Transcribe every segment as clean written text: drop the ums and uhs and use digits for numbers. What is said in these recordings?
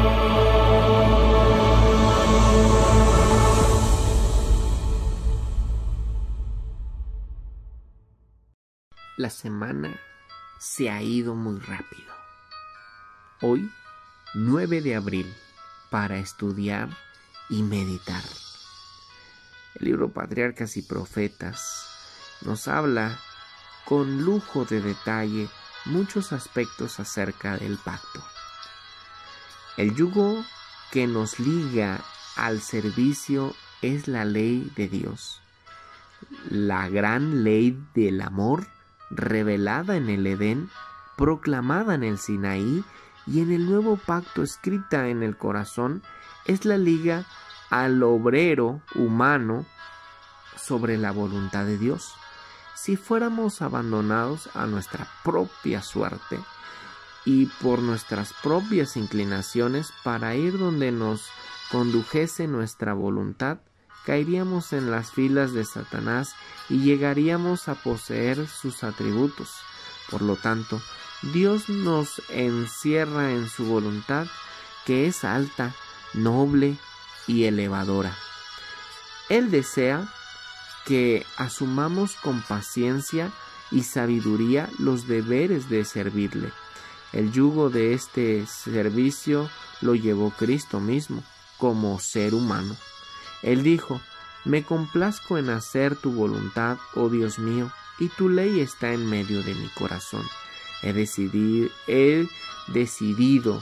La semana se ha ido muy rápido. Hoy, 9 de abril, para estudiar y meditar. El libro Patriarcas y Profetas nos habla con lujo de detalle muchos aspectos acerca del pacto. El yugo que nos liga al servicio es la ley de Dios, la gran ley del amor revelada en el Edén, proclamada en el Sinaí y en el nuevo pacto escrita en el corazón, es la liga al obrero humano sobre la voluntad de Dios. Si fuéramos abandonados a nuestra propia suerte y por nuestras propias inclinaciones para ir donde nos condujese nuestra voluntad, caeríamos en las filas de Satanás y llegaríamos a poseer sus atributos. Por lo tanto, Dios nos encierra en su voluntad, que es alta, noble y elevadora. Él desea que asumamos con paciencia y sabiduría los deberes de servirle. El yugo de este servicio lo llevó Cristo mismo como ser humano. Él dijo: me complazco en hacer tu voluntad, oh Dios mío, y tu ley está en medio de mi corazón. He descendido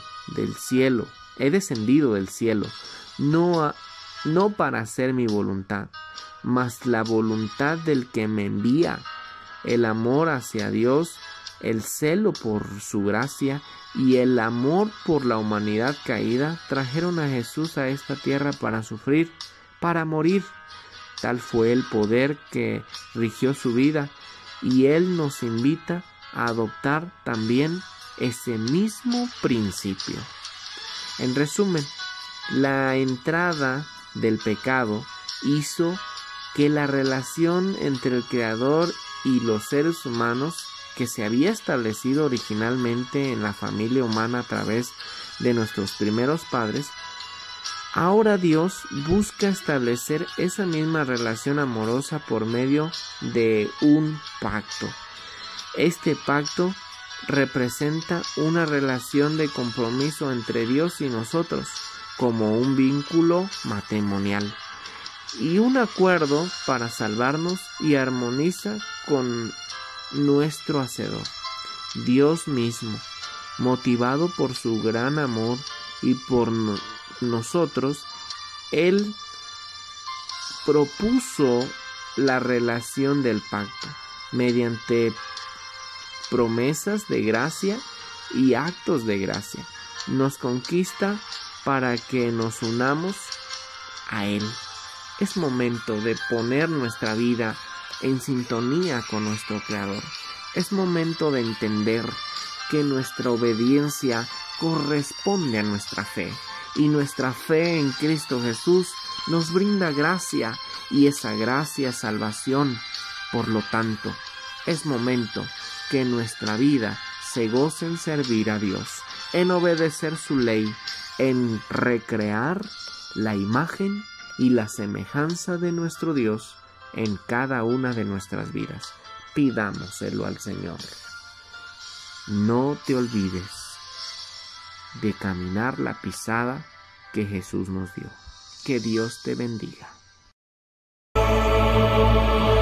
del cielo, no para hacer mi voluntad, mas la voluntad del que me envía. El amor hacia Dios, el celo por su gracia y el amor por la humanidad caída trajeron a Jesús a esta tierra para sufrir, para morir. Tal fue el poder que rigió su vida, y Él nos invita a adoptar también ese mismo principio. En resumen, la entrada del pecado hizo que la relación entre el Creador y los seres humanos, que se había establecido originalmente en la familia humana a través de nuestros primeros padres, ahora Dios busca establecer esa misma relación amorosa por medio de un pacto. Este pacto representa una relación de compromiso entre Dios y nosotros, como un vínculo matrimonial y un acuerdo para salvarnos, y armoniza con nuestro Hacedor, Dios mismo, motivado por su gran amor y por nosotros. Él propuso la relación del pacto mediante promesas de gracia y actos de gracia. Nos conquista para que nos unamos a Él. Es momento de poner nuestra vida en sintonía con nuestro Creador. Es momento de entender que nuestra obediencia corresponde a nuestra fe, y nuestra fe en Cristo Jesús nos brinda gracia, y esa gracia es salvación. Por lo tanto, es momento que nuestra vida se goce en servir a Dios, en obedecer su ley, en recrear la imagen y la semejanza de nuestro Dios en cada una de nuestras vidas. Pidámoselo al Señor. No te olvides de caminar la pisada que Jesús nos dio. Que Dios te bendiga.